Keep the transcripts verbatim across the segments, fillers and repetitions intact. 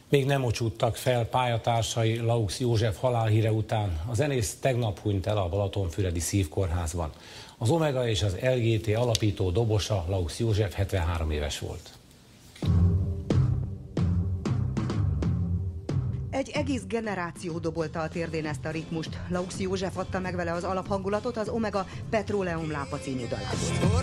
Még nem ocsúttak fel pályatársai Laux József halálhíre után. A zenész tegnap hunyt el a Balatonfüredi Szívkórházban. Az Omega és az el gé té alapító dobosa Laux József hetvenhárom éves volt. Egy egész generáció dobolta a térdén ezt a ritmust. Laux József adta meg vele az alaphangulatot az Omega Petróleum Lápa című dalából.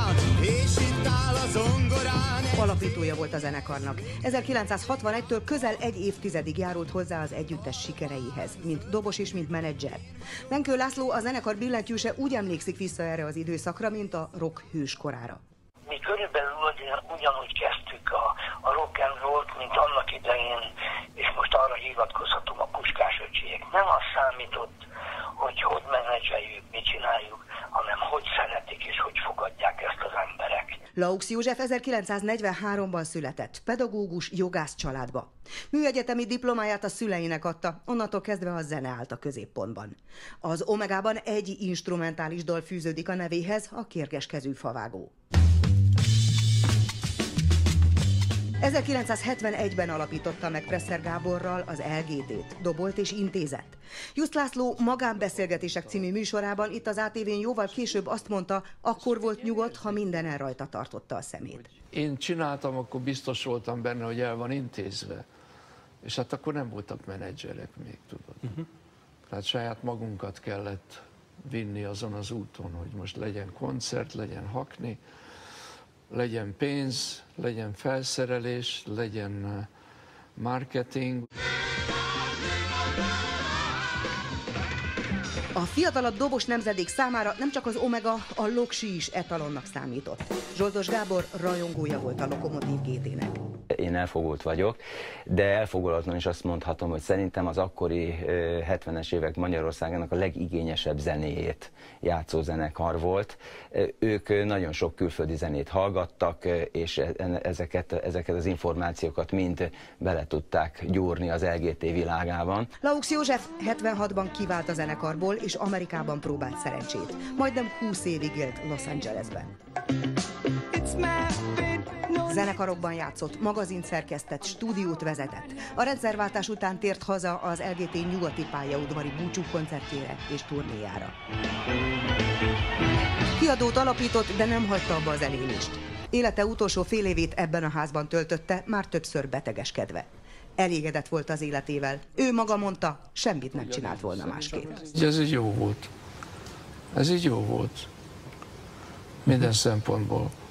Alapítója volt a zenekarnak. ezerkilencszázhatvanegytől közel egy évtizedig járult hozzá az együttes sikereihez, mint dobos és mint menedzser. Menkő László, a zenekar billentyűse, úgy emlékszik vissza erre az időszakra, mint a rock hőskorára. Mi körülbelül ugyanúgy kezdtük a, a rock and roll-t, mint annak idején, és most arra hivatkozhatom, a Puskás öcsiek. Nem az számított, hogy hogy menedzseljük, mit csináljuk, hanem hogy szeretik és hogy fogadják ezt az emberek. Laux József ezerkilencszáznegyvenháromban született, pedagógus, jogász családba. Műegyetemi diplomáját a szüleinek adta, onnantól kezdve a zene állt a középpontban. Az Omegában egy instrumentális dal fűződik a nevéhez, a Kérgeskezű favágó. ezerkilencszázhetvenegyben alapította meg Presser Gáborral az el gé té-t, dobolt és intézett. Just László Magánbeszélgetések című műsorában itt az á té vén jóval később azt mondta, akkor volt nyugodt, ha mindenen rajta tartotta a szemét. Én csináltam, akkor biztos voltam benne, hogy el van intézve. És hát akkor nem voltak menedzserek még, tudod. Uh-huh. Tehát saját magunkat kellett vinni azon az úton, hogy most legyen koncert, legyen hakni, legyen pénz, legyen felszerelés, legyen marketing. A fiatalabb dobos nemzedék számára nem csak az Omega, a Loksi is etalonnak számított. Zsoldos Gábor rajongója volt a Lokomotív gé té-nek. Én elfogult vagyok, de elfogulatlan is azt mondhatom, hogy szerintem az akkori hetvenes évek Magyarországának a legigényesebb zenéjét játszó zenekar volt. Ők nagyon sok külföldi zenét hallgattak, és ezeket, ezeket az információkat mind bele tudták gyúrni az el gé té világában. Laux József hetvenhatban kivált a zenekarból, és Amerikában próbált szerencsét. Majdnem húsz évig élt Los Angelesben. Zenekarokban játszott, magazint szerkesztett, stúdiót vezetett. A rendszerváltás után tért haza az el gé té nyugati pályaudvari búcsú koncertjére és turnéjára. Kiadót alapított, de nem hagyta abba az elélést. Élete utolsó fél évét ebben a házban töltötte, már többször betegeskedve. Elégedett volt az életével. Ő maga mondta, semmit nem csinált volna másképp. Ez így jó volt. Ez így jó volt. Minden szempontból.